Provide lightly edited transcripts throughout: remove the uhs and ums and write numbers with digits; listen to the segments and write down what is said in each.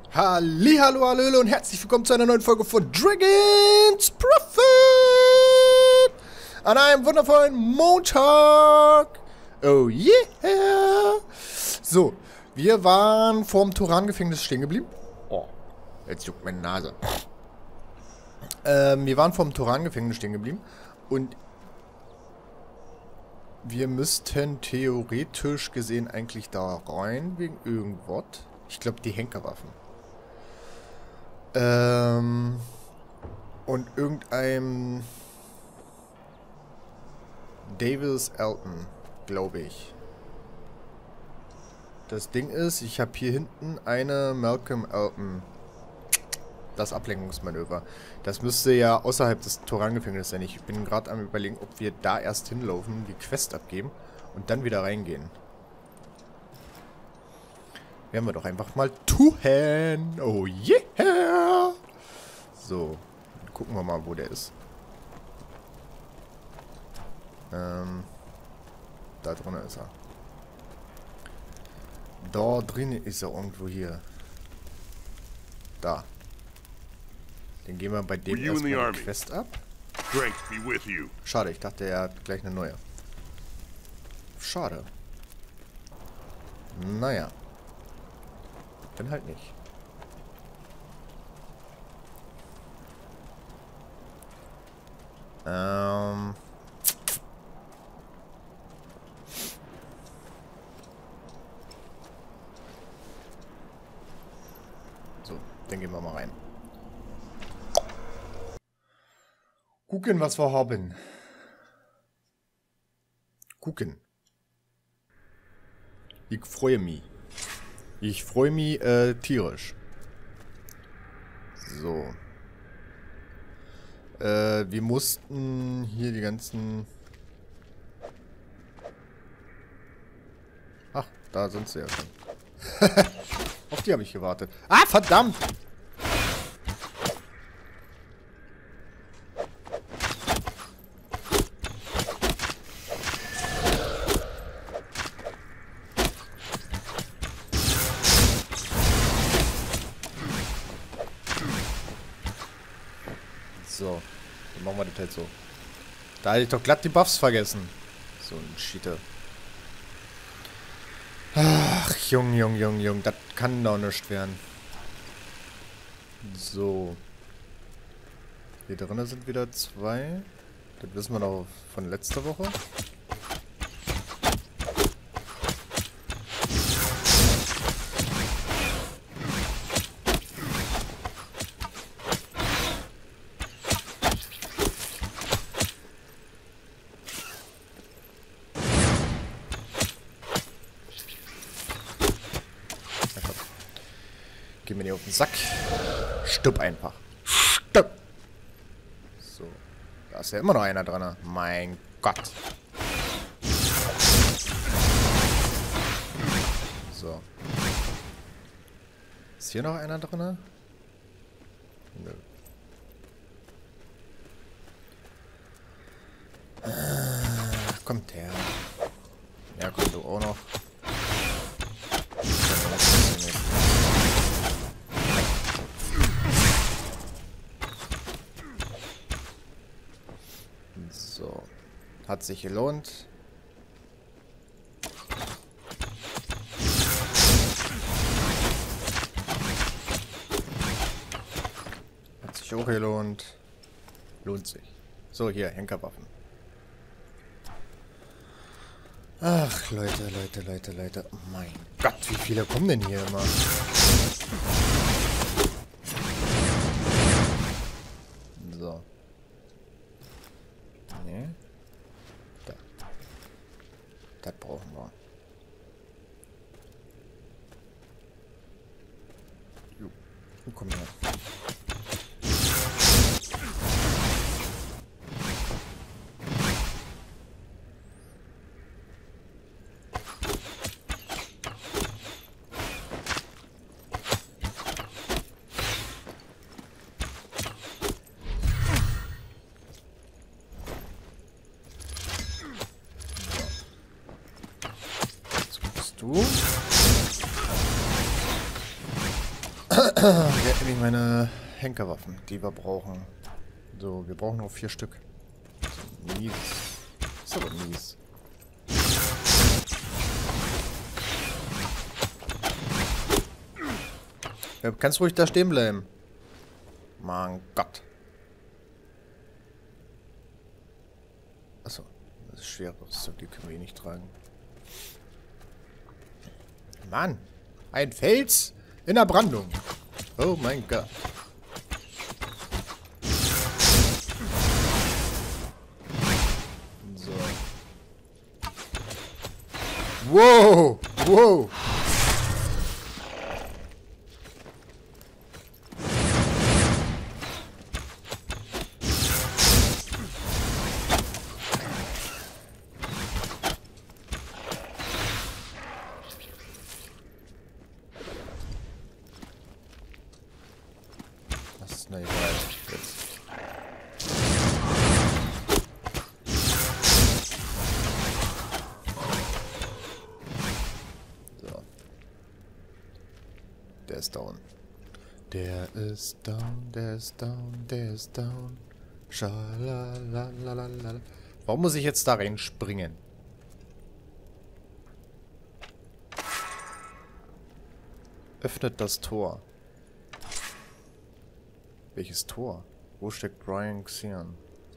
Hallihallo, hallöle und herzlich willkommen zu einer neuen Folge von Dragon's Prophet an einem wundervollen Montag. Oh yeah. So, wir waren vorm Turan-Gefängnis stehen geblieben. Oh, jetzt juckt meine Nase. Wir waren vorm Turan-Gefängnis stehen geblieben und wir müssten theoretisch gesehen eigentlich da rein wegen irgendwas. Ich glaube, die Henkerwaffen. Und irgendeinem Davis Elton, glaube ich. Das Ding ist, ich habe hier hinten eine Malcolm Elton. Das Ablenkungsmanöver. Das müsste ja außerhalb des Turan-Gefängnisses sein. Ich bin gerade am Überlegen, ob wir da erst hinlaufen, die Quest abgeben und dann wieder reingehen. Werden wir doch einfach mal tun. Oh yeah. So. Gucken wir mal, wo der ist. Da drinnen ist er. Da drinnen ist er irgendwo hier. Da. Den gehen wir bei dem erstmal die Quest ab. Schade, ich dachte, er hat gleich eine neue. Schade. Naja. Dann halt nicht. So, dann gehen wir mal rein. Gucken, was wir haben. Gucken. Ich freue mich. Ich freue mich tierisch. So. Wir mussten hier die ganzen... Ach, da sind sie ja schon. Auf die habe ich gewartet. Ah, verdammt! So, dann machen wir das halt so. Da hätte ich doch glatt die Buffs vergessen. So ein Cheater. Ach, Jung, das kann doch nicht werden. So. Hier drinnen sind wieder zwei. Das wissen wir noch von letzter Woche. Geh mir nicht auf den Sack. Stupp einfach. Stupp. So. Da ist ja immer noch einer dran. Mein Gott. So. Ist hier noch einer drin? Nö. Kommt her. Ja, komm du auch noch. So. Hat sich gelohnt. Hat sich auch gelohnt. Lohnt sich. So, hier, Henkerwaffen. Ach, Leute. Oh mein Gott, wie viele kommen denn hier immer? So. Nee. Da. Das brauchen wir. Jo. Komm her. du. Hier nehme ich meine Henkerwaffen, die wir brauchen. So, wir brauchen noch 4 Stück. Mies. Das ist aber mies. Ja, kannst ruhig da stehen bleiben. Mein Gott. Achso, das ist schwer. Die können wir eh nicht tragen. Mann, ein Fels in der Brandung. Oh mein Gott. So. Wow, wow. Na egal. Jetzt. So. Der ist down. Der ist down, der ist down, der ist down. Schalalalala. Warum muss ich jetzt da reinspringen? Öffnet das Tor. Welches Tor? Wo steckt Brian Xian?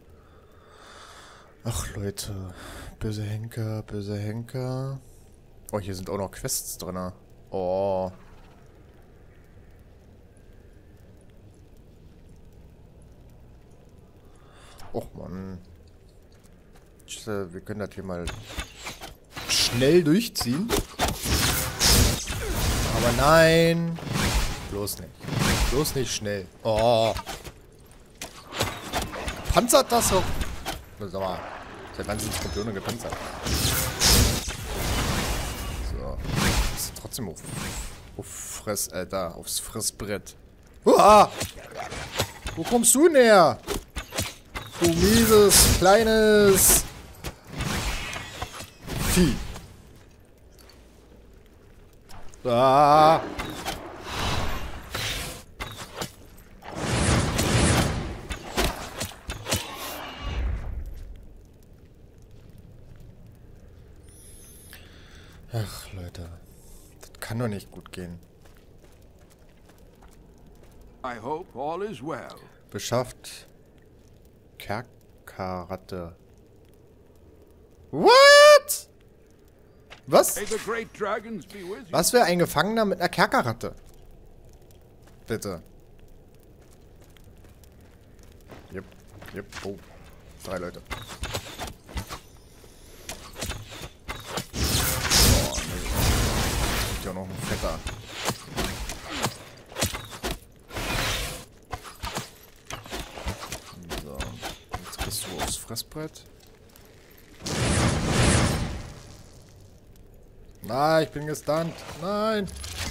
Ach Leute. Böse Henker, böse Henker. Oh, hier sind auch noch Quests drin. Oh. Och Mann. Wir können das hier mal schnell durchziehen. Aber nein. Bloß nicht. Bloß nicht schnell. Oh. Panzert das so? Sag mal. Seit wann sind Skorpione gepanzert? So. Das ist trotzdem auf Fress, Alter. Aufs Fressbrett. Uah! Wo kommst du näher? Du mieses, kleines Vieh. Ah! Ach, Leute. Das kann doch nicht gut gehen. I hope all is well. Beschafft Kerkerratte. What? Was? May the great dragons be with you. Was wäre ein Gefangener mit einer Kerkerratte? Bitte. Jep, jep, oh. 3 Leute. Ja, noch ein Fetter. So, jetzt kriegst du aufs Fressbrett. Nein, ich bin gestunt. Nein.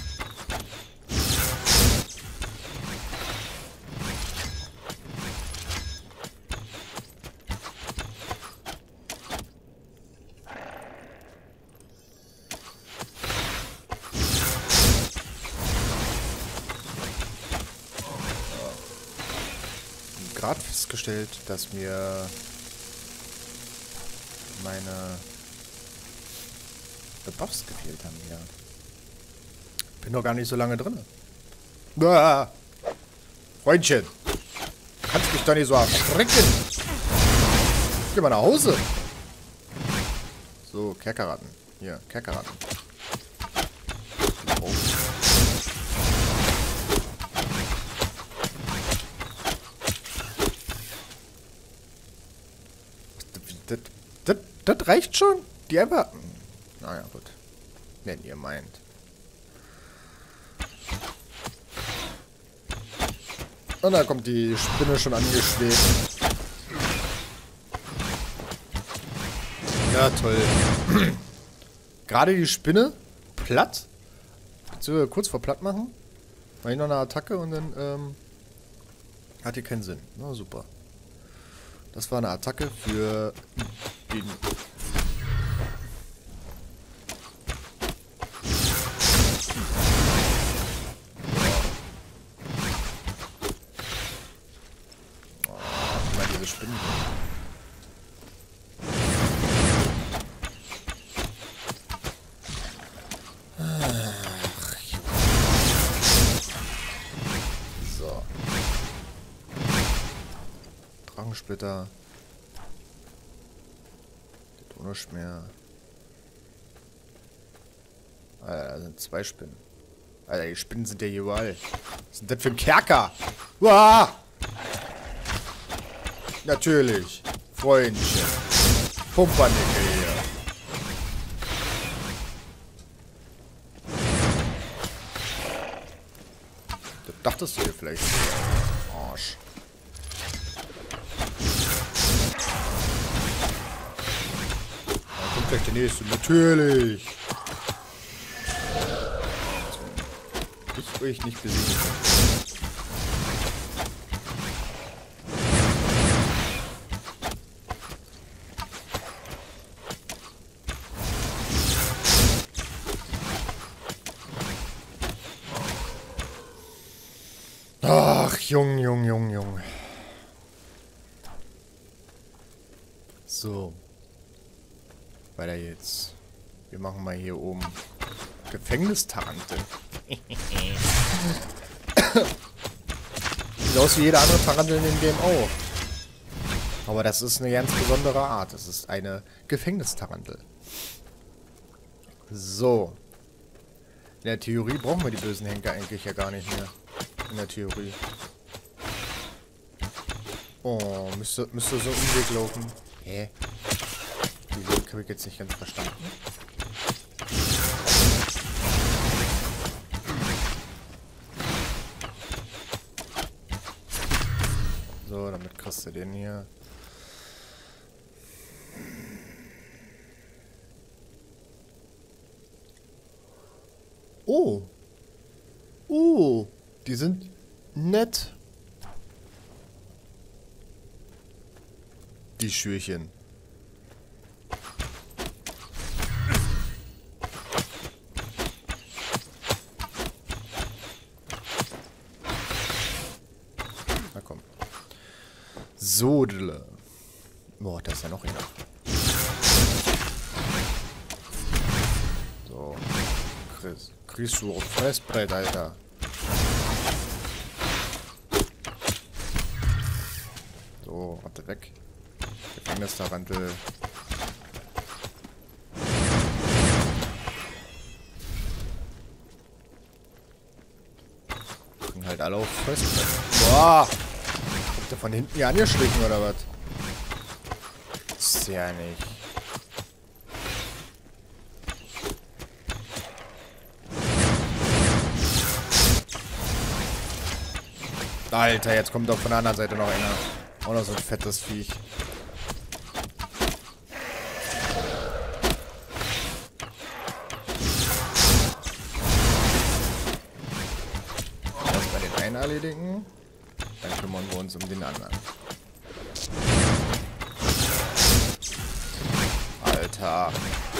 Gerade festgestellt, dass mir meine Buffs gefehlt haben hier. Bin doch gar nicht so lange drin. Ah, Freundchen, kannst mich doch nicht so erschrecken. Geh mal nach Hause. So, Kerkerratten. Hier, Kerkerratten. Oh. Das reicht schon? Die einfach... Naja, gut. Wenn ihr meint. Und da kommt die Spinne schon angeschwebt. Ja, toll. Gerade die Spinne platt. Beziehungsweise kurz vor platt machen. Mach ich noch eine Attacke und dann hat hier keinen Sinn. Na super. Das war eine Attacke für den... Spinnen. Ach, so. Drachensplitter. Der tut nichts mehr. Alter, da sind 2 Spinnen. Alter, die Spinnen sind ja hier überall. Was ist denn das für ein Kerker? Uah! Natürlich. Freundchen. Pumpernickel hier. Das dachtest du dir vielleicht. Arsch. Da kommt gleich der nächste. Natürlich. Ich will ich nicht besiegen. Ach, Jung. So. Weiter jetzt. Wir machen mal hier oben Gefängnistarantel. Sieht aus wie jede andere Tarantel in dem Game auch. Aber das ist eine ganz besondere Art. Das ist eine Gefängnistarantel. So. In der Theorie brauchen wir die bösen Henker eigentlich ja gar nicht mehr. In der Theorie. Oh, müsste so einen Umweg laufen. Hä? Die Logik habe ich jetzt nicht ganz verstanden. So, damit kriegst du den hier. Oh. Oh. Die sind nett. Die Schürchen. Na komm. Sodele. Boah, da ist ja noch einer. So. Kriegst du auf Fressbrett, Alter. So, warte weg. Gefängnistarantel. Bringen halt alle auf Fressbrett. Boah! Kommt der von hinten hier angeschlichen oder was? Ist ja nicht. Alter, jetzt kommt doch von der anderen Seite noch einer. Auch noch so ein fettes Viech. Erstmal den einen erledigen. Dann kümmern wir uns um den anderen. Alter.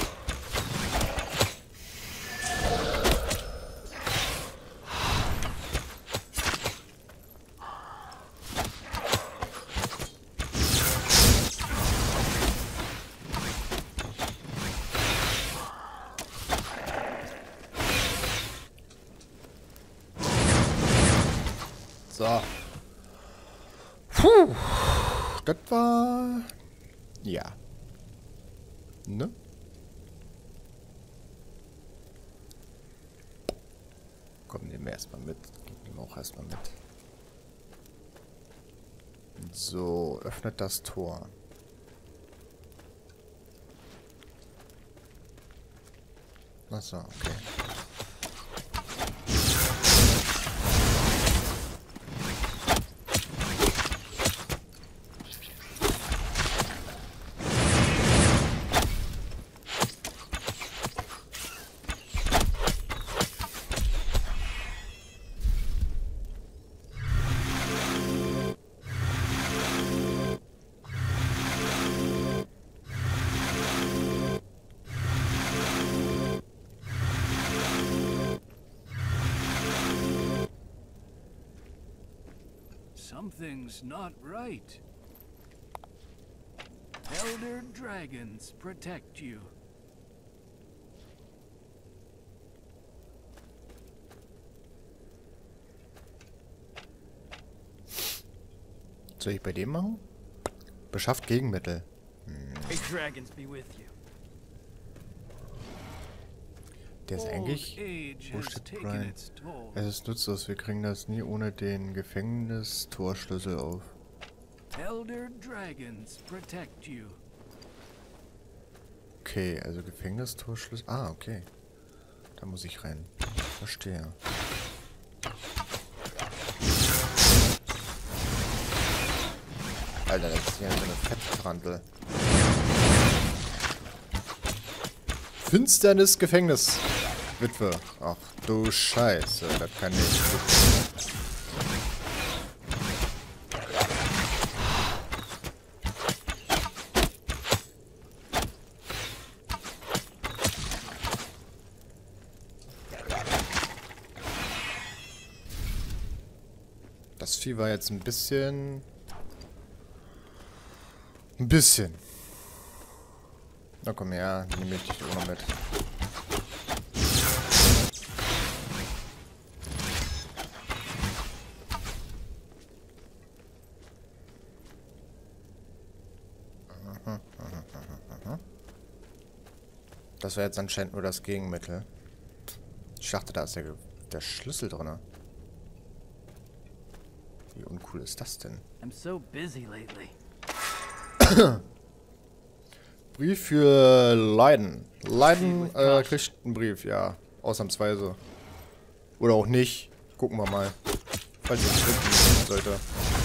So. Puh. Das war... Ja. Ne? Komm, nehmen wir erstmal mit. Nehmen wir auch erstmal mit. So, öffnet das Tor. Achso, okay. Something's not right. Elder dragons protect you. Soll ich bei dem machen? Beschafft Gegenmittel. May dragons be with you. Der ist eigentlich... Wo steht Brian? Es ist nutzlos, wir kriegen das nie ohne den Gefängnistorschlüssel auf. Elder dragons protect you. Okay, also Gefängnistorschlüssel... Ah, okay. Da muss ich rein. Verstehe. Alter, das ist ja so eine Fettbrandel. Finsternis Gefängnis. Witwe. Ach du Scheiße, das kann nicht. Das Vieh war jetzt ein bisschen... Na komm her, nehme ich dich auch noch mit. Das war jetzt anscheinend nur das Gegenmittel. Ich dachte, da ist der Schlüssel drin. Wie uncool ist das denn? I'm so busy lately. Brief für Leiden. Leiden kriegt einen Brief, ja. Ausnahmsweise. Oder auch nicht. Gucken wir mal. Falls ich es finden sollte.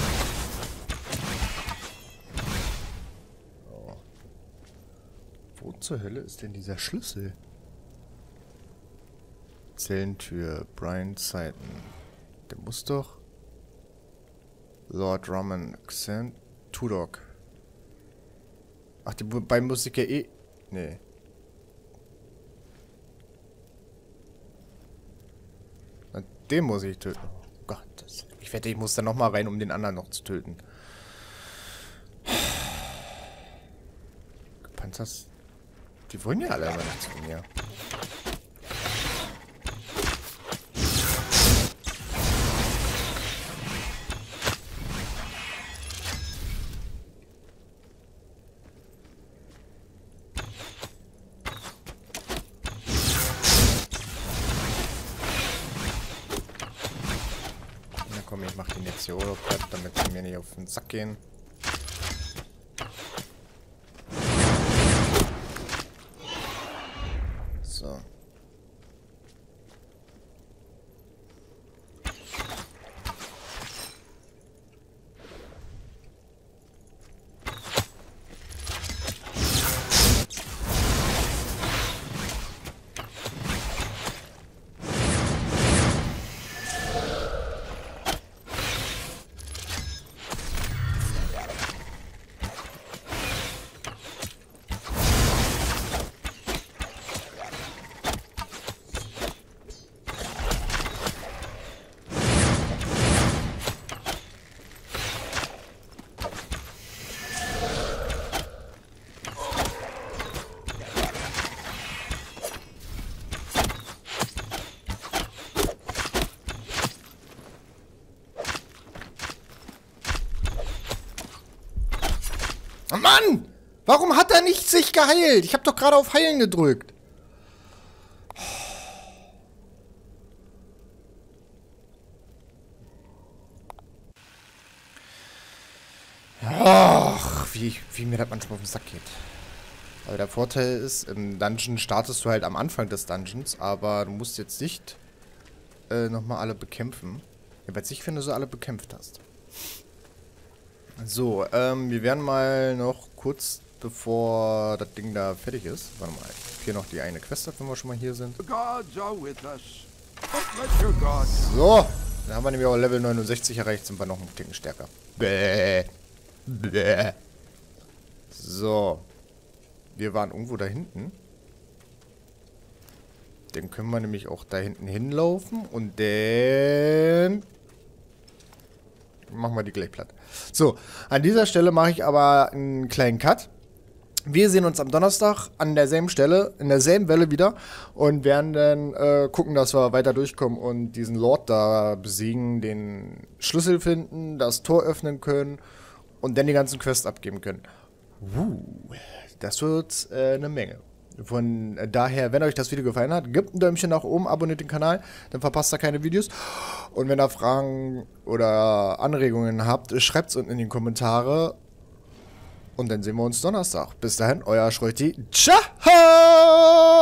Oh. Wo zur Hölle ist denn dieser Schlüssel? Zellentür. Brian Seiten. Der muss doch... Lord Drummond. Accent. Tudok. Ach, die beiden muss ich ja eh... Nee. Na, den muss ich töten. Oh Gott, ich wette, ich muss da nochmal rein, um den anderen noch zu töten. Gepanzert... Die wollen ja alle aber nichts von mir. Ich mach den jetzt hier Holoplatt, damit sie mir nicht auf den Sack gehen. So. Oh Mann! Warum hat er nicht sich geheilt? Ich habe doch gerade auf Heilen gedrückt. Ach, wie mir das manchmal auf den Sack geht. Also der Vorteil ist, im Dungeon startest du halt am Anfang des Dungeons, aber du musst jetzt nicht nochmal alle bekämpfen. Jedenfalls nicht, wenn du sie alle bekämpft hast. So, wir werden mal noch kurz, bevor das Ding da fertig ist. Warte mal, hier noch die eine Quest, wenn wir schon mal hier sind. So, dann haben wir nämlich auch Level 69 erreicht, sind wir noch einen Ticken stärker. Bäh. Bäh. So. Wir waren irgendwo da hinten. Dann können wir nämlich auch da hinten hinlaufen und dann... machen wir die gleich platt. So, an dieser Stelle mache ich aber einen kleinen Cut. Wir sehen uns am Donnerstag an derselben Stelle, in derselben Welle wieder und werden dann gucken, dass wir weiter durchkommen und diesen Lord da besiegen, den Schlüssel finden, das Tor öffnen können und dann die ganzen Quests abgeben können. Das wird eine Menge. Von daher, wenn euch das Video gefallen hat, gebt ein Däumchen nach oben, abonniert den Kanal, dann verpasst ihr keine Videos. Und wenn ihr Fragen oder Anregungen habt, schreibt es unten in die Kommentare. Und dann sehen wir uns Donnerstag. Bis dahin, euer Schreuti. Ciao!